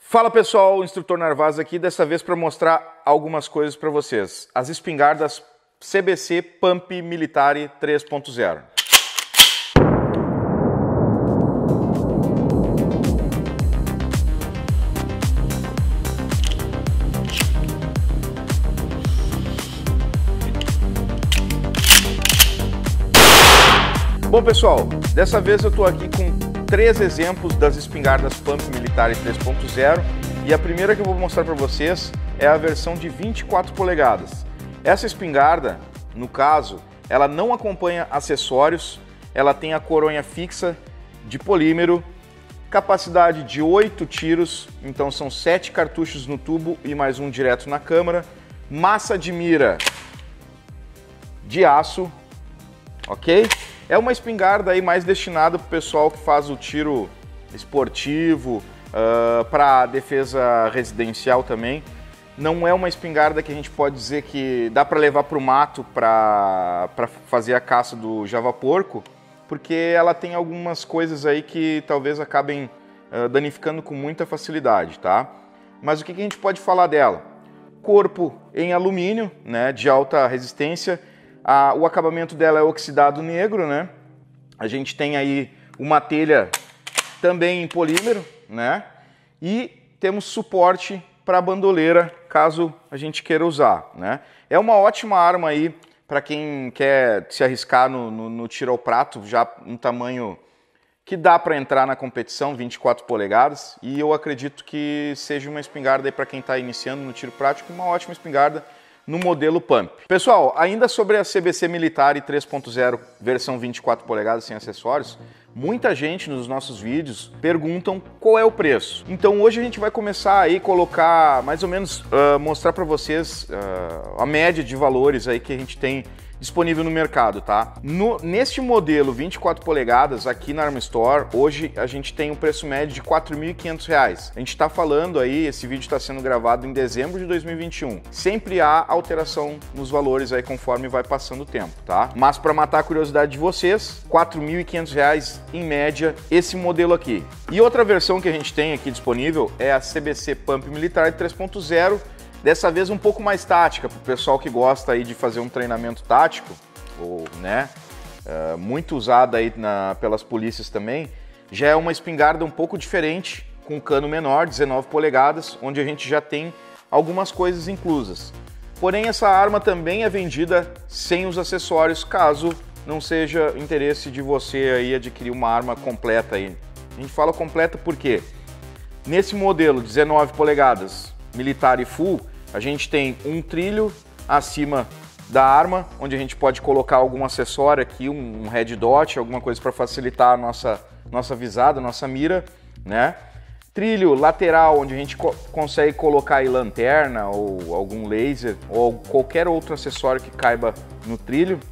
Fala pessoal, o Instrutor Narvaz aqui, dessa vez para mostrar algumas coisas para vocês. As espingardas CBC Pump Militare 3.0. Bom pessoal, dessa vez eu estou aqui com 3 exemplos das espingardas Pump Militare 3.0 e a primeira que eu vou mostrar para vocês é a versão de 24 polegadas. Essa espingarda, no caso, ela não acompanha acessórios, ela tem a coronha fixa de polímero, capacidade de 8 tiros, então são 7 cartuchos no tubo e mais um direto na câmara, massa de mira de aço, ok? É uma espingarda aí mais destinada para o pessoal que faz o tiro esportivo, para defesa residencial também. Não é uma espingarda que a gente pode dizer que dá para levar para o mato para fazer a caça do javaporco, porque ela tem algumas coisas aí que talvez acabem danificando com muita facilidade, tá? Mas o que a gente pode falar dela? Corpo em alumínio, né, de alta resistência. O acabamento dela é oxidado negro, né? A gente tem aí uma telha também em polímero, né? E temos suporte para a bandoleira, caso a gente queira usar, né? É uma ótima arma aí para quem quer se arriscar no tiro ao prato, já um tamanho que dá para entrar na competição, 24 polegadas. E eu acredito que seja uma espingarda aí para quem está iniciando no tiro prático, uma ótima espingarda no modelo Pump. Pessoal, ainda sobre a CBC Militare 3.0 versão 24 polegadas sem acessórios, muita gente nos nossos vídeos perguntam qual é o preço. Então hoje a gente vai começar aí colocar, mais ou menos, mostrar para vocês a média de valores aí que a gente tem disponível no mercado, tá? Neste modelo 24 polegadas aqui na Arma Store, hoje a gente tem um preço médio de R$ 4.500. A gente está falando aí, esse vídeo está sendo gravado em dezembro de 2021. Sempre há alteração nos valores aí conforme vai passando o tempo, tá? Mas para matar a curiosidade de vocês, R$ 4.500 em média esse modelo aqui. E outra versão que a gente tem aqui disponível é a CBC Pump Militare 3.0. Dessa vez um pouco mais tática, para o pessoal que gosta aí de fazer um treinamento tático, ou, né, muito usada aí pelas polícias também. Já é uma espingarda um pouco diferente, com cano menor, 19 polegadas, onde a gente já tem algumas coisas inclusas. Porém, essa arma também é vendida sem os acessórios, caso não seja interesse de você aí adquirir uma arma completa aí. A gente fala completa porque nesse modelo 19 polegadas Militare Full, a gente tem um trilho acima da arma, onde a gente pode colocar algum acessório aqui, um red dot, alguma coisa para facilitar a nossa visada, nossa mira, né? Trilho lateral, onde a gente consegue colocar aí lanterna ou algum laser ou qualquer outro acessório que caiba no trilho.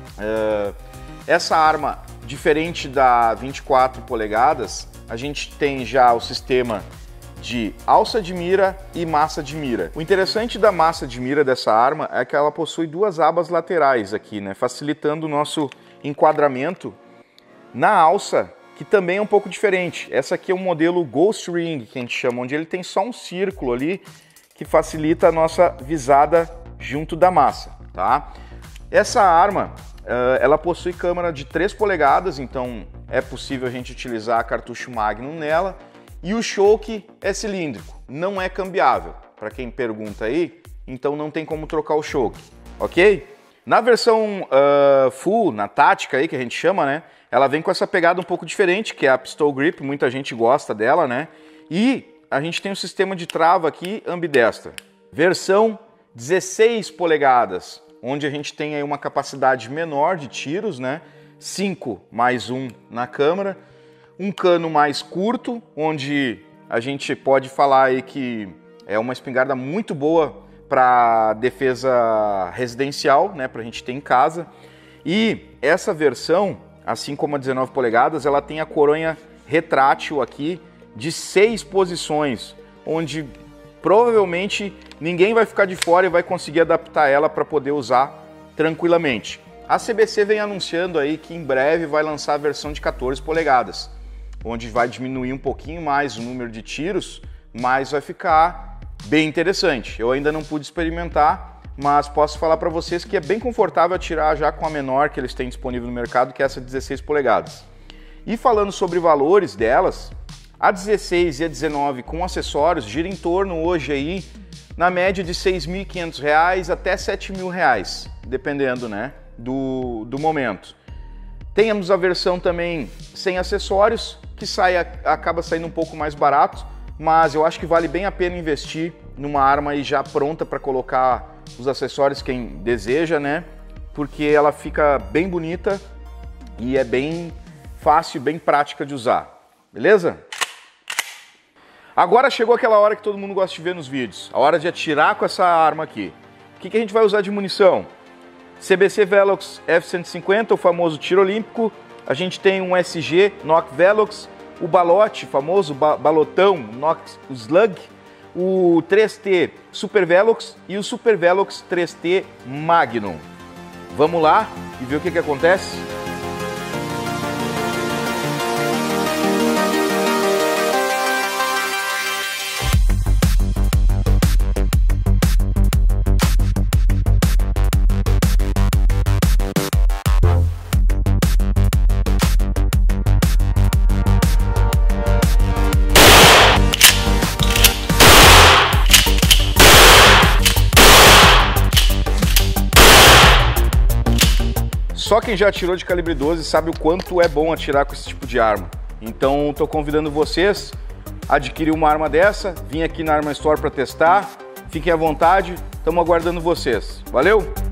Essa arma, diferente da 24 polegadas, a gente tem já o sistema de alça de mira e massa de mira. O interessante da massa de mira dessa arma é que ela possui 2 abas laterais aqui, né, facilitando o nosso enquadramento na alça, que também é um pouco diferente. Essa aqui é um modelo Ghost Ring, que a gente chama, onde ele tem só um círculo ali que facilita a nossa visada junto da massa, tá? Essa arma, ela possui câmara de 3 polegadas, então é possível a gente utilizar cartucho Magnum nela. E o choke é cilíndrico, não é cambiável. Para quem pergunta aí, então não tem como trocar o choke, ok? Na versão full, na tática aí que a gente chama, né? Ela vem com essa pegada um pouco diferente, que é a pistol grip, muita gente gosta dela, né? E a gente tem um sistema de trava aqui ambidestra. Versão 16 polegadas, onde a gente tem aí uma capacidade menor de tiros, né? 5 mais 1 na câmara. Um cano mais curto, onde a gente pode falar aí que é uma espingarda muito boa para defesa residencial, né, para a gente ter em casa. E essa versão, assim como a 19 polegadas, ela tem a coronha retrátil aqui de 6 posições, onde provavelmente ninguém vai ficar de fora e vai conseguir adaptar ela para poder usar tranquilamente. A CBC vem anunciando aí que em breve vai lançar a versão de 14 polegadas. Onde vai diminuir um pouquinho mais o número de tiros mas vai ficar bem interessante. Eu ainda não pude experimentar, mas posso falar para vocês que é bem confortável atirar já com a menor que eles têm disponível no mercado, que é essa 16 polegadas. E falando sobre valores delas, a 16 e a 19 com acessórios gira em torno hoje aí na média de R$ 6.500 até R$ 7.000, dependendo, né, do momento. Temos a versão também sem acessórios, que acaba saindo um pouco mais barato, mas eu acho que vale bem a pena investir numa arma aí já pronta para colocar os acessórios quem deseja, né? Porque ela fica bem bonita e é bem fácil, bem prática de usar, beleza? Agora chegou aquela hora que todo mundo gosta de ver nos vídeos, a hora de atirar com essa arma aqui. O que a gente vai usar de munição? CBC Velox F150, o famoso tiro olímpico. A gente tem um SG Nock Velox, o balote, famoso balotão Nock Slug, o 3T Super Velox e o Super Velox 3T Magnum. Vamos lá e ver o que acontece? Só quem já atirou de calibre 12 sabe o quanto é bom atirar com esse tipo de arma. Então estou convidando vocês a adquirir uma arma dessa, vim aqui na Arma Store para testar, fiquem à vontade, estamos aguardando vocês. Valeu!